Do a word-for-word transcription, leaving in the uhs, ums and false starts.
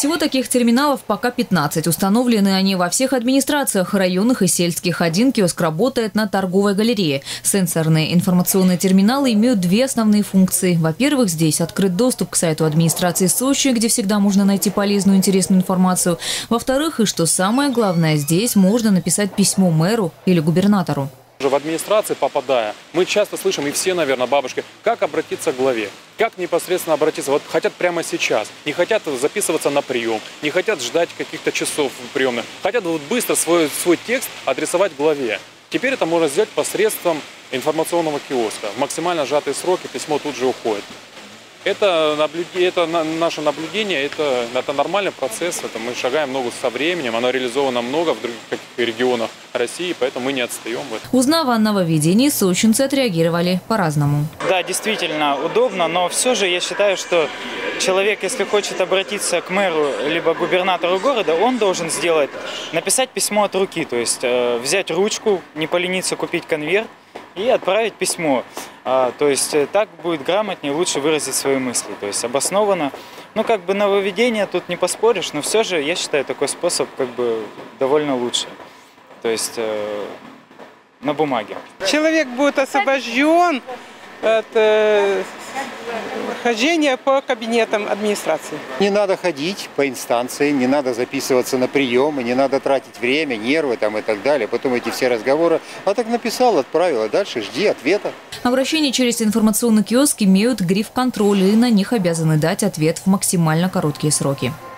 Всего таких терминалов пока пятнадцать. Установлены они во всех администрациях районных и сельских. Один киоск работает на торговой галерее. Сенсорные информационные терминалы имеют две основные функции. Во-первых, здесь открыт доступ к сайту администрации Сочи, где всегда можно найти полезную и интересную информацию. Во-вторых, и что самое главное, здесь можно написать письмо мэру или губернатору. В администрации попадая, мы часто слышим, и все, наверное, бабушки, как обратиться к главе, как непосредственно обратиться. Вот хотят прямо сейчас, не хотят записываться на прием, не хотят ждать каких-то часов приемных, хотят вот быстро свой, свой текст адресовать главе. Теперь это можно сделать посредством информационного киоска. В максимально сжатые сроки письмо тут же уходит. Это, наблюдение, это наше наблюдение, это, это нормальный процесс, это мы шагаем много со временем, оно реализовано много в других регионах России, поэтому мы не отстаем в этом. Узнав о нововведении, сочинцы отреагировали по-разному. Да, действительно удобно, но все же я считаю, что человек, если хочет обратиться к мэру либо губернатору города, он должен сделать, написать письмо от руки, то есть э, взять ручку, не полениться купить конверт и отправить письмо. А, то есть так будет грамотнее, лучше выразить свои мысли, то есть обоснованно. Ну, как бы нововведение тут не поспоришь, но все же я считаю такой способ как бы довольно лучше. То есть э, на бумаге. Человек будет освобожден от э, хождения по кабинетам администрации. Не надо ходить по инстанции, не надо записываться на приемы, не надо тратить время, нервы там и так далее. Потом эти все разговоры. А так написал, отправил, а дальше жди ответа. Обращения через информационный киоск имеют гриф «Контроль» и на них обязаны дать ответ в максимально короткие сроки.